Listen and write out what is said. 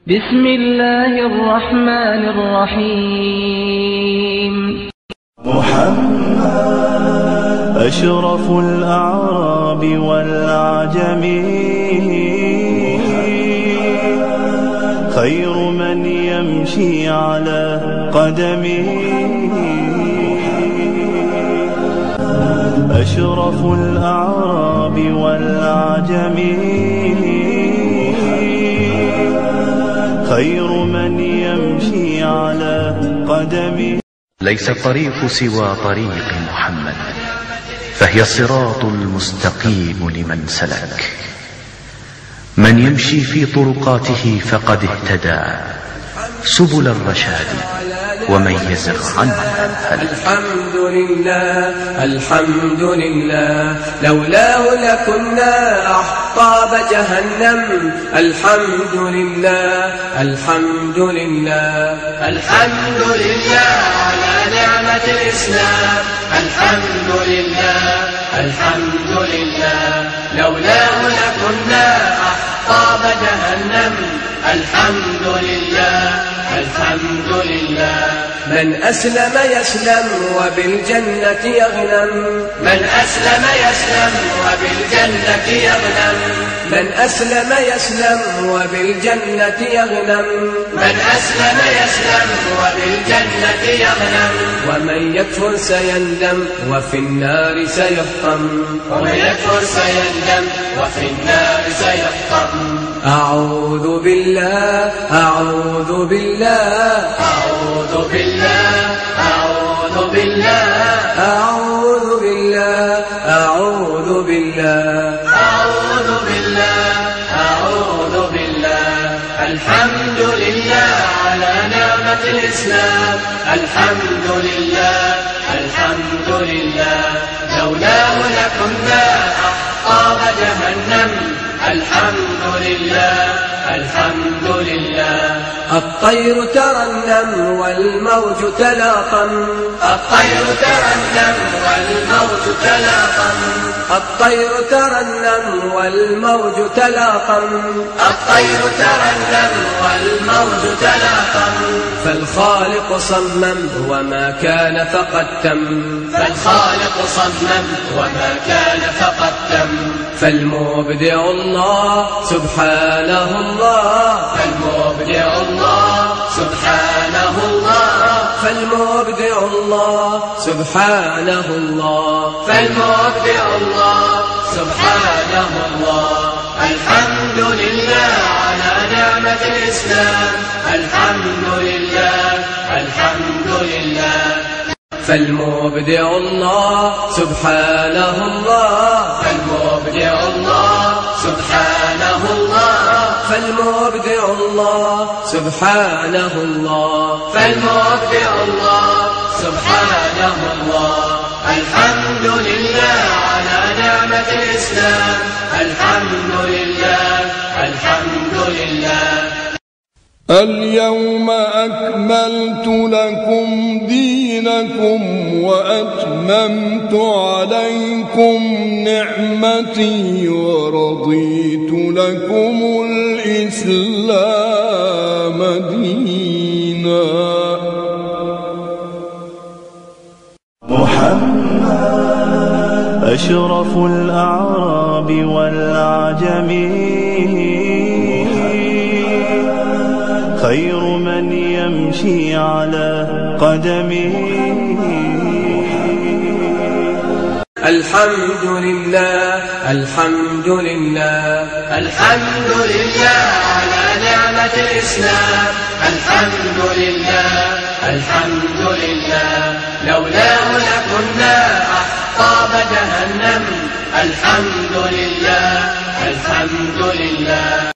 بسم الله الرحمن الرحيم. محمد أشرف الأعراب والعجم، خير من يمشي على قدمه، أشرف الأعراب والعجم، خير من يمشي على قدمه. ليس الطريق سوى طريق محمد، فهي الصراط المستقيم لمن سلك. من يمشي في طرقاته فقد اهتدى سبل الرشاد، ومن يزغ عنها هلك. الحمد لله الحمد لله، لولاه لكنا أحطاب جهنم. الحمد لله الحمد لله، الحمد لله على نعمة الإسلام. الحمد لله الحمد لله، لولاه لكنا أحطاب جهنم. الحمد لله الحمد لله، من أسلم يسلم وبالجنة يغنم. من أسلم يسلم وبالجنة يغنم. من أسلم يسلم وبالجنة يغنم. من أسلم يسلم وبالجنة يغنم. ومن يكفر سيندم وفي النار سيحطم. ومن يكفر سيندم وفي النار سيحطم. أعوذ بالله أعوذ بالله أعوذ بالله أعوذ بالله أعوذ بالله أعوذ بالله أعوذ بالله أعوذ بالله. الحمد لله على نعمة الإسلام. الحمد لله الحمد لله، لولاه لكنا أحطاب جهنم. الحمد لله الحمد لله. الطير ترنم والموج تلاطم. الطير ترنم والموج تلاطم. الطير ترنم والموج تلاطم. الطير ترنم والموج تلاطم. فالخالق صمم وما كان فقد تم. فالخالق صمم وما كان فقد تم. فالمبدع الله سبحانه الله. فالمبدع الله سبحانه الله. فالمبدع الله سبحانه الله. فالمبدع الله سبحانه الله. الحمد لله على نعمة الإسلام. الحمد لله الحمد لله. فالمبدع الله سبحانه الله. فالمبدع الله سبحانه الله. فالمبدع الله سبحانه الله. فالمبدع الله سبحانه الله. الحمد لله على نعمة الإسلام. الحمد لله الحمد لله. اليوم أكملت لكم دينكم وأتممت عليكم نعمتي ورضيت لكم الإسلام دينا. محمد أشرف الأعراب والعجم، خير من يمشي على قدمه. الحمد لله الحمد لله، الحمد لله على نعمة الإسلام. الحمد لله الحمد لله، لولاه لكنا أحطاب جهنم. الحمد لله الحمد لله.